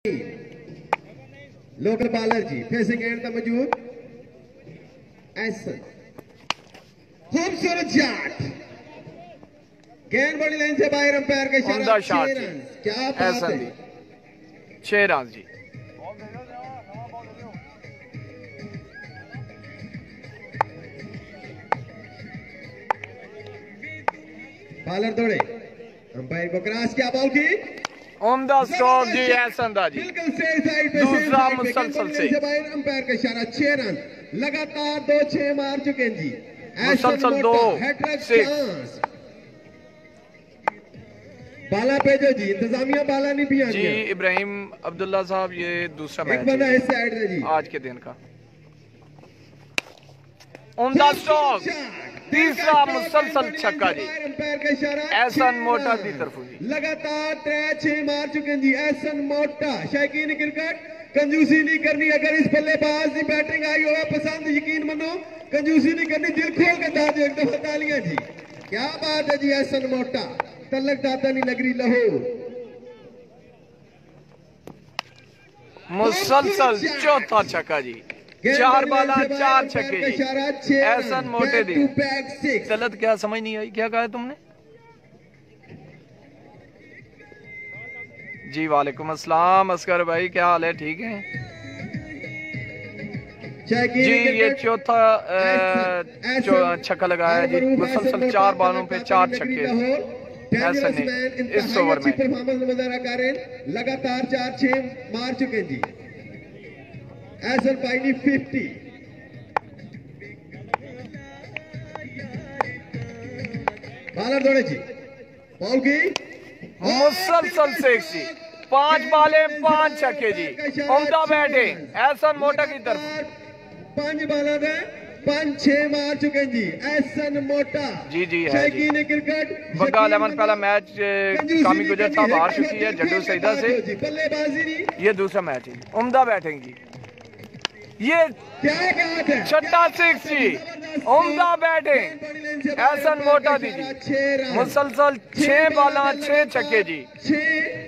Local bowler जी facing end the मौजूद एहसन खूबसूरत शॉट गेंद बड़ी लाइन से बाहर अंपायर का इशारा 6 रन। क्या बात है 6 रन जी। बॉलर दौड़े अंपायर को क्रॉस किया बॉल की उम्दा स्ट्रोक जी एहसन दा जी बिल्कुल सही साइड पे दूसरा मुसलसल से अंपायर का इशारा 6 रन लगातार 2-6 मार चुके हैं जी मुसलसल 2 बाला पेजो जी इंतजामिया बाला नहीं पिया जी। इब्राहिम अब्दुल्ला साहब ये दूसरा मैच है इस साइड से जी आज के दिन का उम्दा स्ट्रोक तीसरा मुसलसल छक्का जी एहसन मोटा की तरफ जी लगातार 3-6 मार चुके हैं जी एहसन मोटा। शौकीन क्रिकेट कंजूसी नहीं करनी, अगर इस बल्लेबाज की बैटिंग आई हो पसंद यकीन मनो कंजूसी नहीं करनी, दिल खोल के दाद एक दफा तालियां जी। क्या बात है जी एहसन मोटा तलक दादा नहीं लग रही लाहौर मुसलसल चौथा छक्का जी 4 बाला 4 छक्के जी एहसन मोटे दी। गलत क्या समझ नहीं आई, क्या कहा तुमने जी? वालेकुम अस्सलाम असगर भाई, क्या हाल है? ठीक है जी। ये चौथा छक्का लगाया जी मुसलसल 4 बालों पे 4 छक्के एहसन ने इस ओवर में लगातार 4-6 मार चुके हैं जी एहसन भाई ने 50। बालर दौड़े जी बॉल की मुसलसल 6 जी 5 बाले 5 छक्के जी उम्दा बैटिंग एहसन मोटा की तरफ 5 बालर है 5-6 मार चुके हैं जी एहसन मोटा जी जी है जी। क्रिकेट बग्गा 11 पहला मैच कामी गुजर साहब हार चुकी है जड्डू सईदा से। ये दूसरा मैच है उम्दा बैटिंग जी। ये छठा 6 जी उम्दा बैटिंग एहसन मोटा दी जी मुसलसल 6 बाला 6 छक्के जी